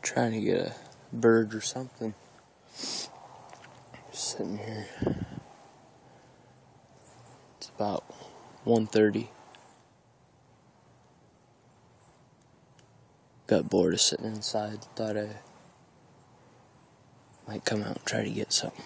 Trying to get a bird or something. Just sitting here. It's about 1:30. Got bored of sitting inside. Thought I might come out and try to get something.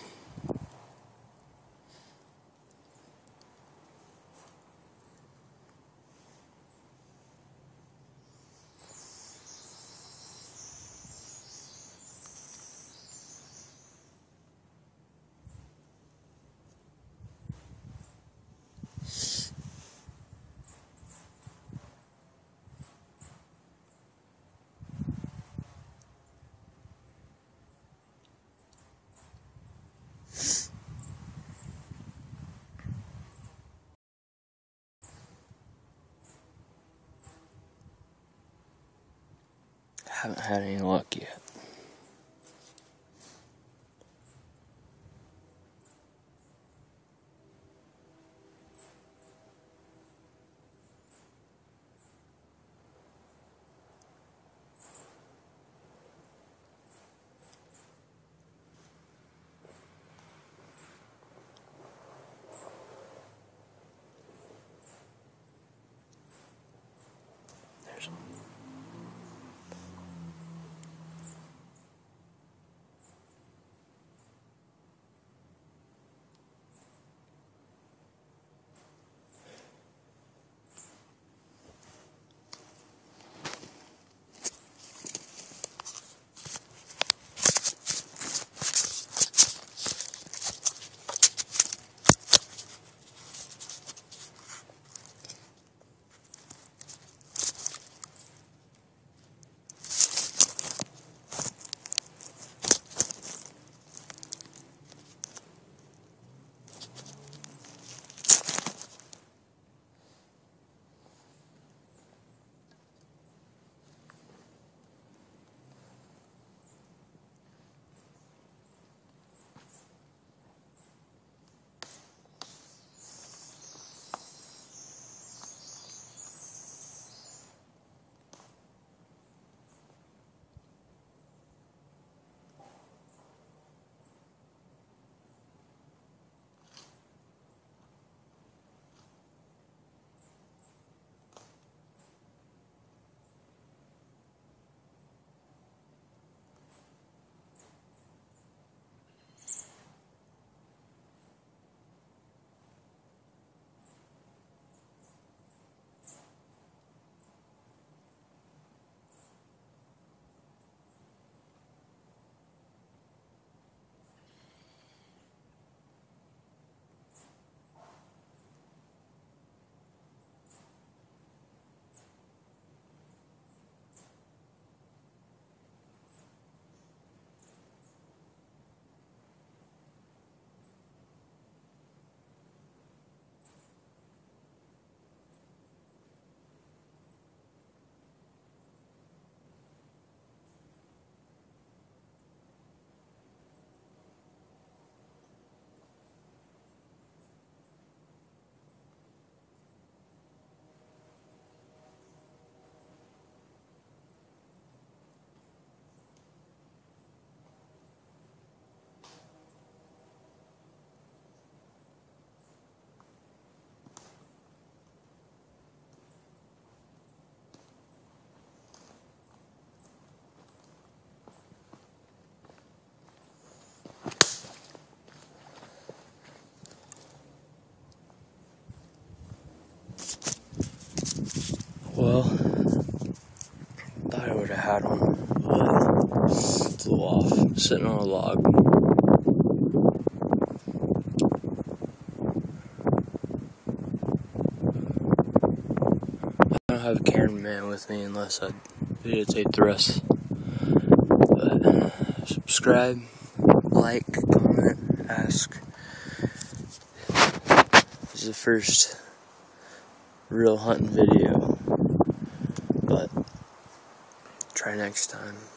Haven't had any luck yet. There's Well, thought I would have had one, but it flew off, sitting on a log. I don't have a cameraman with me unless I videotape the rest. But subscribe, like, comment, ask. This is the first real hunting video. But try next time.